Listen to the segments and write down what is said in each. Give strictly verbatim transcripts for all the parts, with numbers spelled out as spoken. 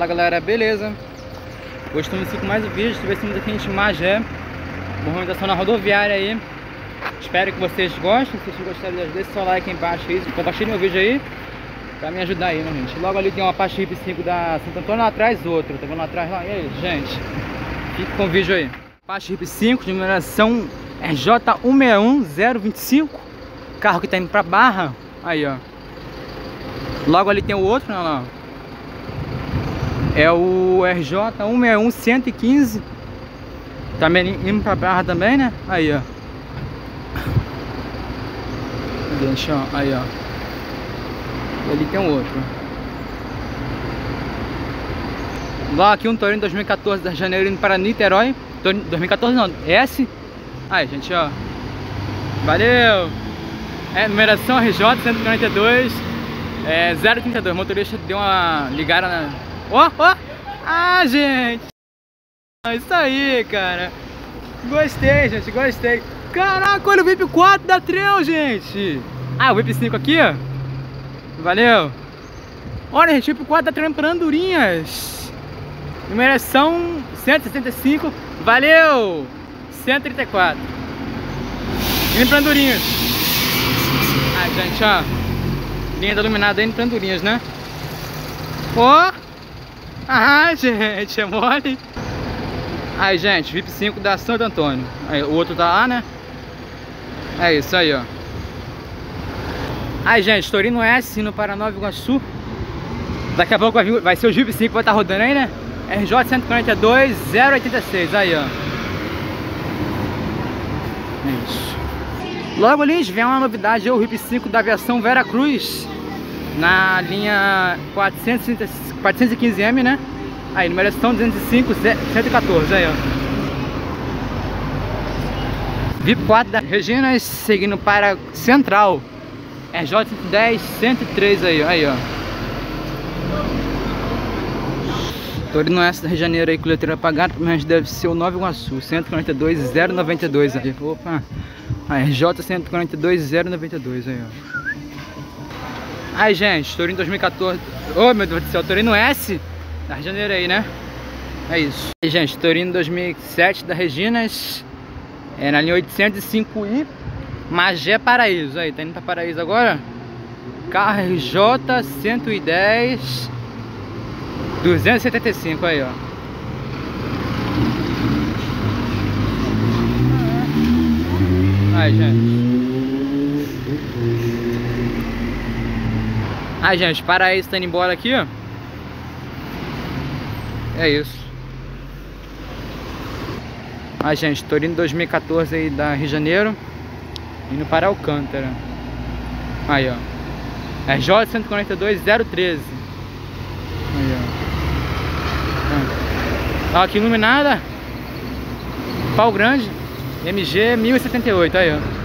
galera, beleza? Hoje estamos aqui com mais um vídeo. Estamos aqui em Magé, movimentação na rodoviária aí. Espero que vocês gostem. Se vocês gostarem, deixem seu like aí embaixo aí, compartilhem meu vídeo aí pra me ajudar aí, né, gente? Logo ali tem uma Apache Hip cinco da Santo Antônio, lá atrás outro, tá vendo lá atrás lá? E aí, gente? Fique com o vídeo aí. Apache Hip cinco de numeração R J um seis um zero dois cinco. Carro que tá indo pra Barra. Aí, ó. Logo ali tem o outro, né, lá. É o R J um seis um cento e quinze. Também indo pra Barra também, né? Aí, ó. Deixa, ó. Aí, ó. E ali tem um outro. Lá aqui um Torino dois mil e quatorze de janeiro indo para Niterói. Torino dois mil e quatorze não, S. Aí, gente, ó. Valeu! É, numeração R J cento e quarenta e dois é, zero trinta e dois. O motorista deu uma ligada na... Ó, oh, ó! Oh. Ah, gente! Isso aí, cara! Gostei, gente, gostei! Caraca, olha o V I P quatro da Trail, gente! Ah, o V I P cinco aqui, ó! Valeu! Olha, gente, o V I P quatro da Trail para Andorinhas! Numeração cento e sessenta e cinco. Valeu! cento e trinta e quatro. Indo para Andorinhas. Ai, gente, ó. Linha da iluminada indo para Andorinhas, né? Ó! Oh. Ah, gente, é mole. Aí, gente, V I P cinco da Santo Antônio. Aí, o outro tá lá, né? É isso aí, ó. Aí, gente, Torino S no para Nova Iguaçu. Daqui a pouco vai, vir, vai ser o V I P cinco que vai estar rodando aí, né? R J cento e quarenta e dois zero oitenta e seis. Aí, ó. Isso. Logo ali vem uma novidade, é o V I P cinco da aviação Veracruz. Na linha quatrocentos e quinze M, né? Aí, numeração duzentos e cinco cento e quatorze, aí, ó. V I P quatro da Reginas, seguindo para Central. R J cento e dez cento e três, aí, ó. Aí, ó. Torino S da Rio de Janeiro aí, com letreiro apagado, mas deve ser o Nova Iguaçu, cento e quarenta e dois zero noventa e dois, aí. Opa! A R J cento e quarenta e dois zero noventa e dois, aí, ó. Aí, gente, Torino dois mil e quatorze. Oh, meu Deus do céu, Torino S da Rio de Janeiro aí, né? É isso. Aí, gente, Torino dois mil e sete da Reginas. É na linha oitocentos e cinco I. Magé Paraíso. Aí, tá indo pra Paraíso agora. Carro R J cento e dez duzentos e setenta e cinco, aí, ó. Aí, gente. Aí, gente, Paraíso tá indo embora aqui, ó. É isso. Aí, gente, Torino dois mil e quatorze aí da Rio de Janeiro, indo para Alcântara. Aí, ó. R J cento e quarenta e dois zero treze. Aí, ó. Aqui iluminada. Pau Grande. M G mil e setenta e oito. Aí, ó.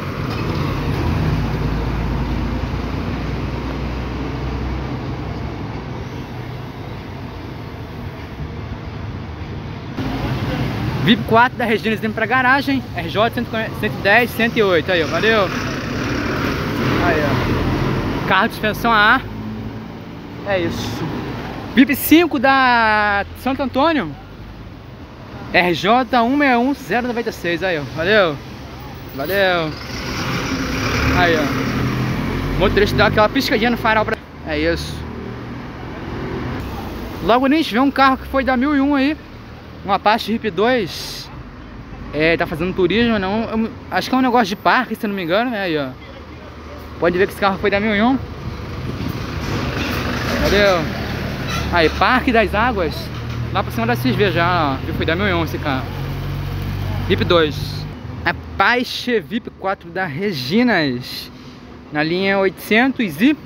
V I P quatro da Regina indo pra garagem. R J cento e dez cento e oito. Aí, ó. Valeu. Aí, ó. Carro de suspensão A. É isso. V I P cinco da Santo Antônio. R J um seis um zero nove seis. Aí, ó. Valeu. Valeu. Aí, ó. O motorista dá aquela piscadinha no farol pra... É isso. Logo nisso vem um carro que foi da mil e um aí. Um Apache Hip dois. É, tá fazendo turismo, não? Eu, acho que é um negócio de parque, se não me engano, né? Aí, ó. Pode ver que esse carro foi da mil e um. Valeu. Aí, Parque das Águas. Lá pra cima da Cisve já, ó. Foi da mil e um esse carro. Hip dois. Apache V I P quatro da Reginas. Na linha oitocentos e...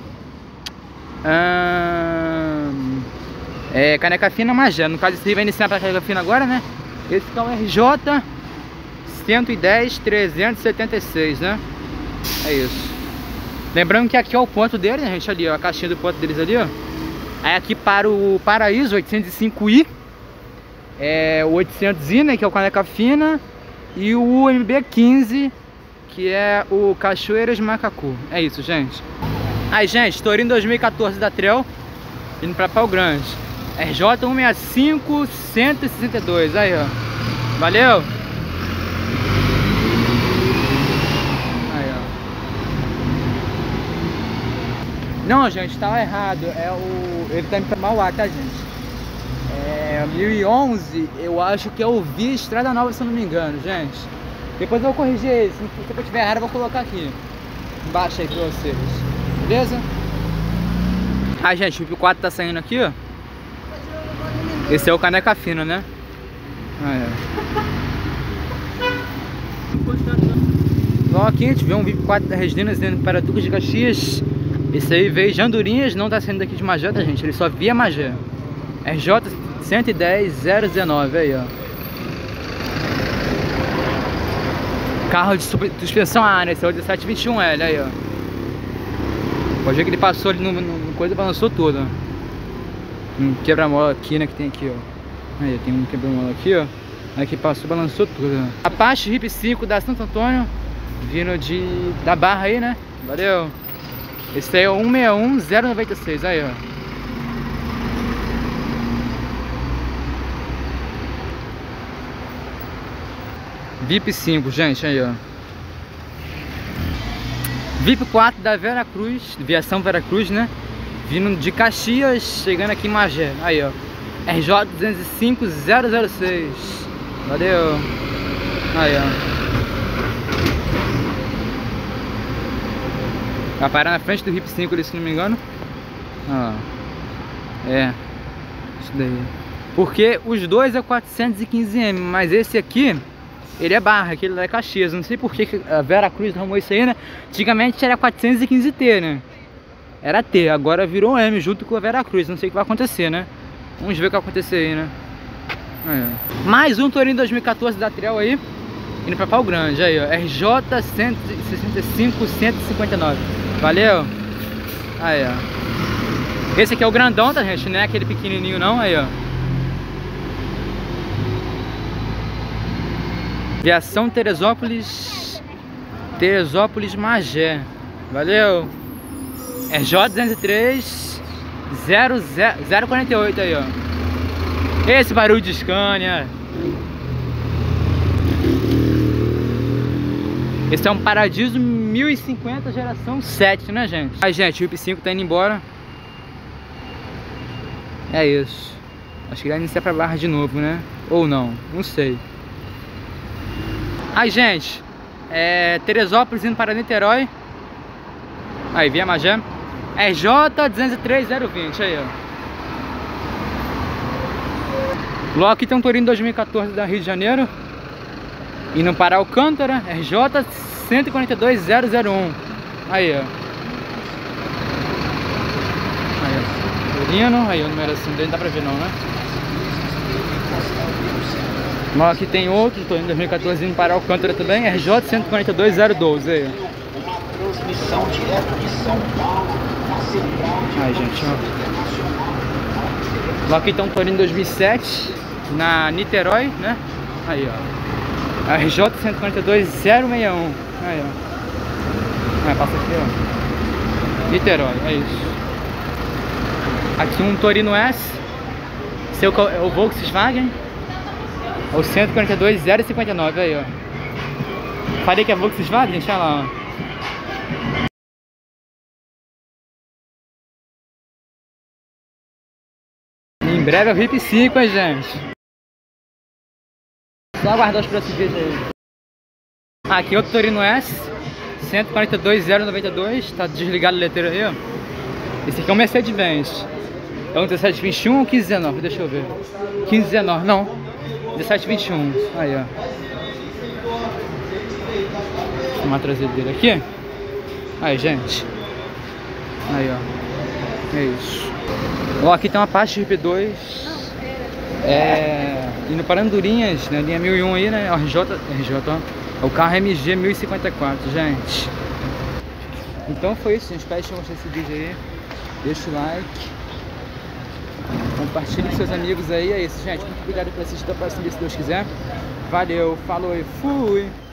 Hum... É, caneca fina Magé. No caso, esse vai iniciar para caneca fina agora, né? Esse aqui é o R J cento e dez trezentos e setenta e seis, né? É isso. Lembrando que aqui é o ponto dele, né, gente? Ali, ó, a caixinha do ponto deles ali, ó. Aí aqui para o Paraíso, oitocentos e cinco I. É o oitocentos I, né? Que é o caneca fina. E o M B quinze, que é o Cachoeiras de Macacu. É isso, gente. Aí, gente, Torino dois mil e quatorze da Trail, indo para Pau Grande. R J cento e sessenta e cinco, cento e sessenta e dois. Aí, ó. Valeu! Aí, ó. Não, gente, tava errado. É o... Ele tá indo pra Mauá, tá, gente? É... mil e onze, eu acho que eu vi Estrada Nova, se eu não me engano, gente. Depois eu vou corrigir ele. Se eu tiver errado, eu vou colocar aqui embaixo aí pra vocês. Beleza? Ah, gente, o V I P quatro tá saindo aqui, ó. Esse é o caneca fina, né? Ah, é. Bom, aqui a gente vê um V I P quatro da Resina dentro para Duque de Caxias. Esse aí veio de Andorinhas, não tá saindo daqui de Magé, tá, gente? Ele só via Magé. R J cento e dez, zero dezenove, aí, ó. Carro de suspensão A, né? Esse é o dezessete vinte e um L, aí, ó. Pode ver que ele passou ali no, no, no coisa e balançou tudo, ó. Um quebra-mola aqui, né? Que tem aqui, ó. Aí, tem um quebra-mola aqui, ó. Aí que passou, balançou tudo, ó. Apache R I P cinco da Santo Antônio, vindo de da Barra aí, né? Valeu. Esse aí é o um seis um zero nove seis, aí, ó. V I P cinco, gente, aí, ó. V I P quatro da Veracruz, Viação Veracruz, né? Vindo de Caxias, chegando aqui em Magé. Aí, ó. R J duzentos e cinco, zero zero seis. Valeu. Aí, ó. Vai parar na frente do R I P cinco ali, se não me engano. Ó. É. Isso daí. Porque os dois é quatrocentos e quinze milímetros, mas esse aqui... Ele é barra, aquele lá é Caxias. Não sei por que a Veracruz arrumou isso aí, né? Antigamente era quatrocentos e quinze T, né? Era T, agora virou M junto com a Veracruz. Não sei o que vai acontecer, né? Vamos ver o que vai acontecer aí, né? Aí, mais um Torinho dois mil e quatorze da Trial aí, indo pra Pau Grande. Aí, ó. R J cento e sessenta e cinco, cento e cinquenta e nove. Valeu! Aí, ó. Esse aqui é o grandão, tá, gente? Não é aquele pequenininho, não. Aí, ó. Viação Teresópolis, Teresópolis Magé. Valeu. R J duzentos e três, zero quarenta e oito aí, ó. Esse barulho de Scania. Esse é um Paradiso mil e cinquenta geração sete, né, gente? Aí, gente, o R I P cinco tá indo embora. É isso. Acho que vai iniciar pra Barra de novo, né? Ou não, não sei. Aí, gente, é, Teresópolis indo para Niterói. Aí, via Magé. R J duzentos e três, zero vinte, aí, ó. Logo aqui tem um Torinho dois mil e quatorze da Rio de Janeiro, indo para Alcântara. R J cento e quarenta e dois, zero zero um. Aí, ó. Aí, ó. Torino, aí a numeração dele não dá pra ver não, né? Mas aqui tem outro, tô em dois mil e quatorze indo para Alcântara também, R J cento e quarenta e dois, zero doze, aí. Uma transmissão direto de São Paulo, na central de... Aí, gente, ó. Lá aqui tá um Torinho dois mil e sete, na Niterói, né? Aí, ó. R J cento e quarenta e dois, zero seis um. Aí, ó. Aí, passa aqui, ó. Niterói, é isso. Aqui um Torino S. Esse é o, é o Volkswagen. É o cento e quarenta e dois, zero cinquenta e nove, aí, ó. Falei que é Volkswagen, deixa lá, ó. Em breve é o R I P cinco, hein, gente. Só aguardar os próximos vídeos aí. Aqui outro Torino S, cento e quarenta e dois, zero noventa e dois. Tá desligado o letreiro aí, ó. Esse aqui é um Mercedes-Benz. É um dezessete vinte e um ou quinze dezenove? Deixa eu ver. quinze dezenove, não. dezessete vinte e um. Aí, ó. Vou filmar a traseira dele aqui. Aí, gente. Aí, ó. É isso. Ó, aqui tem uma Apache R P dois. É... Indo para Andorinhas, né? Linha mil e um aí, né? R J, R J, ó. É o carro M G mil e cinquenta e quatro, gente. Então foi isso, gente. Espero que vocês gostem desse vídeo aí. Deixa o like. Compartilhe com seus amigos aí. É isso, gente. Muito obrigado por assistir. Até o próximo vídeo, se Deus quiser. Valeu, falou e fui!